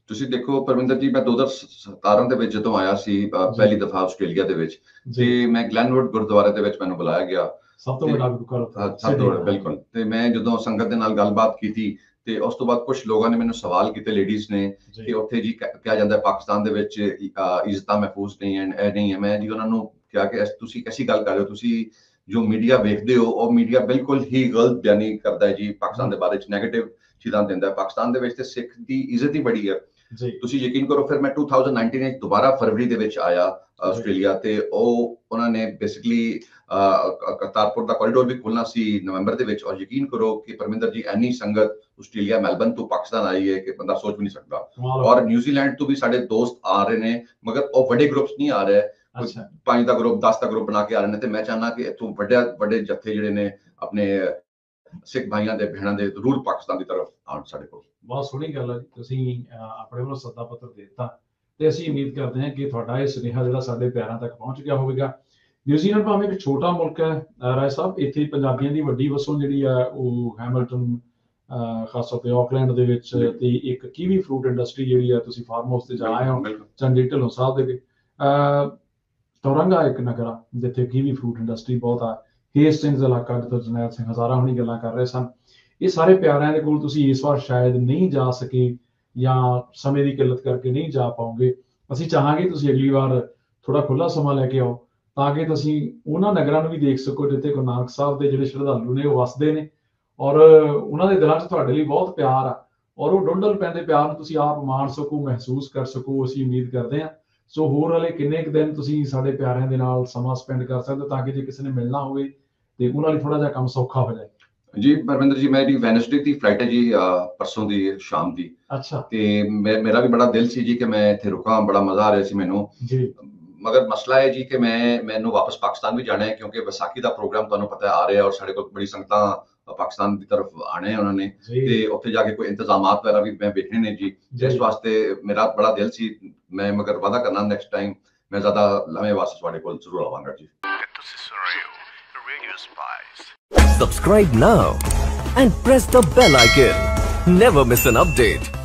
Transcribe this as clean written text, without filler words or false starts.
ਤੁਸੀਂ ਦੇਖੋ ਪਰਮਿੰਦਰ ਜੀ, ਮੈਂ 2017 ਦੇ ਵਿੱਚ ਜਦੋਂ ਆਇਆ ਸੀ ਪਹਿਲੀ ਦਫਾ ਆਸਟ੍ਰੇਲੀਆ ਦੇ ਵਿੱਚ, ਤੇ ਮੈਂ ਗਲੈਨਵੁੱਡ ਗੁਰਦੁਆਰੇ ਦੇ ਵਿੱਚ ਮੈਨੂੰ ਬੁਲਾਇਆ ਗਿਆ। ਸਭ ਤੋਂ ਵੱਡਾ ਗੁਰਦੁਆਰਾ ਸਭ ਤੋਂ ਵੱਡਾ, ਬਿਲਕੁਲ। ਤੇ ਮੈਂ ਜਦੋਂ ਸੰਗਤ ਦੇ ਨਾਲ ਗੱਲਬਾਤ ਕੀਤੀ ਤੇ ਉਸ ਤੋਂ ਬਾਅਦ ਕੁਝ ਲੋਕਾਂ ਨੇ ਮੈਨੂੰ ਸਵਾਲ ਕੀਤੇ, ਲੇਡੀਜ਼ ਨੇ, ਕਿ ਉੱਥੇ ਜੀ ਕਿਹਾ ਜਾਂਦਾ ਪਾਕਿਸਤਾਨ ਦੇ ਵਿੱਚ ਇੱਜ਼ਤਾਂ ਮਹਿਫੂਜ਼ ਨਹੀਂ ਹਨ, ਇਹ ਨਹੀਂ ਹੈ। ਮੈਂ ਜੀ ਉਹਨਾਂ ਨੂੰ ਕਿਹਾ ਕਿ ਤੁਸੀਂ ਐਸੀ ਗੱਲ ਕਰ ਰਹੇ ਹੋ, ਤੁਸੀਂ ਜੋ ਮੀਡੀਆ ਵੇਖਦੇ ਹੋ ਉਹ ਮੀਡੀਆ ਬਿਲਕੁਲ ਹੀ ਗਲਤ ਬਿਆਨੀ ਕਰਦਾ ਹੈ ਜੀ, ਪਾਕਿਸਤਾਨ ਦੇ ਬਾਰੇ ਚ ਨੈਗੇਟਿਵ ਚੀਜ਼ਾਂ ਦਿੰਦਾ ਹੈ। ਪਾਕਿਸਤਾਨ ਦੇ ਵਿੱਚ ਤੇ ਸਿੱਖ ਦੀ ਇੱਜ਼ਤ ਹੀ ਬੜੀ ਹੈ। ਤੁਸੀਂ ਯਕੀਨ ਕਰੋ, ਫਿਰ ਮੈਂ 2019 ਵਿੱਚ ਦੁਬਾਰਾ ਫਰਵਰੀ ਦੇ ਵਿੱਚ ਆਇਆ ਆਸਟ੍ਰੇਲੀਆ, ਤੇ ਉਹਨਾਂ ਨੇ ਬੇਸਿਕਲੀ ਕਰਤਾਰਪੁਰ ਦਾ ਕੋਰੀਡੋਰ ਵੀ ਖੋਲ੍ਹਣਾ ਸੀ ਨਵੰਬਰ ਦੇ ਵਿੱਚ। ਔਰ ਯਕੀਨ ਕਰੋ ਕਿ ਪਰਮਿੰਦਰ ਜੀ, ਇੰਨੀ ਸੰਗਤ ਆਸਟ੍ਰੇਲੀਆ ਮੈਲਬਨ ਤੋਂ ਪਾਕਿਸਤਾਨ ਆਈ ਹੈ ਕਿ ਬੰਦਾ ਸੋਚ ਵੀ ਨਹੀਂ ਸਕਦਾ। ਔਰ ਨਿਊਜ਼ੀਲੈਂਡ ਤੋਂ ਵੀ ਸਾਡੇ ਦੋਸਤ ਆ ਰਹੇ ਨੇ, ਮਗਰ ਉਹ ਵੱਡੇ ਗਰੁੱਪਸ ਨਹੀਂ ਆ ਰਹੇ, 5 ਦਾ ਗਰੁੱਪ, 10 ਦਾ ਗਰੁੱਪ ਬਣਾ ਕੇ ਆ ਰਹੇ ਨੇ। ਤੇ ਮੈਂ ਚਾਹੁੰਦਾ ਕਿ ਇੱਥੋਂ ਵੱਡੇ ਜੱਥੇ ਜਿਹੜੇ ਨੇ ਆਪਣੇ ਸਿੱਖ ਭਾਈਆਂ ਦੇ, ਭੈਣਾਂ ਦੇ, ਜ਼ਰੂਰ ਪਾਕਿਸਤਾਨ ਦੀ ਤਰਫ ਆਉਣ ਸਾਡੇ ਕੋਲ। ਬਹੁਤ ਸੋਹਣੀ ਗੱਲ ਹੈ ਜੀ, ਤੁਸੀਂ ਆਪਣੇ ਵੱਲੋਂ ਸੱਦਾ ਪੱਤਰ ਦੇ ਦਿੱਤਾ ਤੇ ਅਸੀਂ ਉਮੀਦ ਕਰਦੇ ਹਾਂ ਕਿ ਤੁਹਾਡਾ ਇਹ ਸੁਨੇਹਾ ਜਿਹੜਾ ਸਾਡੇ ਪਿਆਰਾਂ ਤੱਕ ਪਹੁੰਚ ਗਿਆ ਹੋਵੇਗਾ। ਨਿਊਜ਼ੀਲੈਂਡ ਭਾਵੇਂ ਇੱਕ ਛੋਟਾ ਮੁਲਕ ਹੈ ਰਾਏ ਸਾਹਿਬ, ਇੱਥੇ ਪੰਜਾਬੀਆਂ ਦੀ ਵੱਡੀ ਵਸੋਂ ਜਿਹੜੀ ਹੈ ਉਹ ਹੈਮਿਲਟਨ, ਖਾਸ ਤੌਰ ਤੇ ਆਕਲੈਂਡ ਦੇ ਵਿੱਚ, ਤੇ ਇੱਕ ਕੀਵੀ ਫਰੂਟ ਇੰਡਸਟਰੀ ਜਿਹੜੀ ਹੈ, ਤੁਸੀਂ ਫਾਰਮ ਹਾਊਸ ਤੇ ਜਾ ਆਏ ਹੋ ਚੰਡੀ ਢਿੱਲੋਂ ਸਾਹਿਬ ਦੇ। ਟੋਰੰਗਾ ਇੱਕ ਨਗਰ ਆ ਜਿੱਥੇ ਕੀਵੀ ਫਰੂਟ ਇੰਡਸਟਰੀ ਬਹੁਤ ਆ। ਹੇਸਟਿੰਗਸ ਇਲਾਕਾ ਜਿੱਥੇ ਜਰਨੈਲ ਸਿੰਘ ਹਜ਼ਾਰਾ ਹੁਣੀ ਗੱਲਾਂ ਕਰ ਰਹੇ ਸਨ। ਇਹ ਸਾਰੇ ਪਿਆਰਿਆਂ ਦੇ ਕੋਲ ਤੁਸੀਂ ਇਸ ਵਾਰ ਸ਼ਾਇਦ ਨਹੀਂ ਜਾ ਸਕੇ ਜਾਂ ਸਮੇਂ ਦੀ ਕਿੱਲਤ ਕਰਕੇ ਨਹੀਂ ਜਾ ਪਾਓਗੇ। ਅਸੀਂ ਚਾਹਾਂਗੇ ਤੁਸੀਂ ਅਗਲੀ ਵਾਰ ਥੋੜਾ ਖੁੱਲਾ ਸਮਾਂ ਲੈ ਕੇ ਆਓ ਤਾਂ ਕਿ ਤੁਸੀਂ ਉਹਨਾਂ ਨਗਰਾਂ ਨੂੰ ਵੀ ਦੇਖ ਸਕੋ ਜਿੱਥੇ ਗੁਰੂ ਨਾਨਕ ਸਾਹਿਬ ਦੇ ਜਿਹੜੇ ਸ਼ਰਧਾਲੂ ਨੇ ਉਹ ਵਸਦੇ ਨੇ, ਔਰ ਉਹਨਾਂ ਦੇ ਦਿਲਾਂ 'ਚ ਤੁਹਾਡੇ ਲਈ ਬਹੁਤ ਪਿਆਰ ਆ, ਔਰ ਉਹ ਡੁੰਡਲ ਪੈਂਦੇ ਪਿਆਰ ਨੂੰ ਤੁਸੀਂ ਆਪ ਮਾਣ ਸਕੋ, ਮਹਿਸੂਸ ਕਰ ਸਕੋ। ਅਸੀਂ ਉਮੀਦ ਕਰਦੇ ਹਾਂ। ਸੋ ਹੋਰ ਹਲੇ ਕਿੰਨੇ ਕੁ ਦਿਨ ਤੁਸੀਂ ਸਾਡੇ ਪਿਆਰਿਆਂ ਦੇ ਨਾਲ ਸਮਾਂ ਸਪੈਂਡ ਕਰ ਸਕਦੇ ਹੋ ਤਾਂ ਕਿ ਜੇ ਕਿਸੇ ਨੇ ਮਿਲਣਾ ਹੋਵੇ ਤੇ ਉਹਨਾਂ ਲਈ ਥੋੜਾ ਜਿਹਾ ਕੰਮ ਸੌਖਾ ਹੋ ਜਾਏ। ਜੀ ਪਰਵਿੰਦਰ ਜੀ, ਮੇਰੀ ਵੈਨਸਡੇ ਦੀ ਫਲਾਈਟ ਹੈ ਜੀ, ਪਰਸੋਂ ਦੀ ਸ਼ਾਮ ਦੀ। ਅੱਛਾ। ਤੇ ਮੇਰਾ ਵੀ ਬੜਾ ਦਿਲ ਸੀ ਜੀ ਕਿ ਮੈਂ ਇੱਥੇ ਰੁਕਾਂ, ਬੜਾ ਮਜ਼ਾ ਆ ਰਿਹਾ ਸੀ ਮੈਨੂੰ ਜੀ। ਮਗਰ ਮਸਲਾ ਹੈ ਜੀ ਕਿ ਮੈਨੂੰ ਵਾਪਸ ਪਾਕਿਸਤਾਨ ਵੀ ਜਾਣਾ ਹੈ, ਕਿਉਂਕਿ ਵਿਸਾਖੀ ਦਾ ਪ੍ਰੋਗਰਾਮ ਤੁਹਾਨੂੰ ਪਤਾ ਆ ਰਿਹਾ, ਔਰ ਸਾਡੇ ਕੋਲ ਬੜੀ ਸੰਗਤਾਂ ਪਾਕਿਸਤਾਨ ਦੀ ਤਰਫ ਆਣੇ ਉਹਨਾਂ ਨੇ, ਤੇ ਉੱਥੇ ਜਾ ਕੇ ਕੋਈ ਇੰਤਜ਼ਾਮਾਤ ਵਗੈਰਾ ਵੀ ਮੈਂ ਵੇਖਣੇ ਨੇ ਜੀ। ਇਸ ਵਾਸਤੇ ਮੇਰਾ ਬੜਾ ਦਿਲ ਸੀ, ਮੈਂ ਮਗਰ ਵਾਦਾ ਕਰਨਾ ਨੈਕਸਟ ਟਾਈਮ ਮੈਂ ਜ਼ਿਆਦਾ ਲੰਮੇ ਵਾਸਤੇ ਤੁਹਾਡੇ ਕੋਲ ਜ਼ਰੂਰ ਆਵਾਂਗਾ ਜੀ। Subscribe now and press the bell icon. Never miss an update.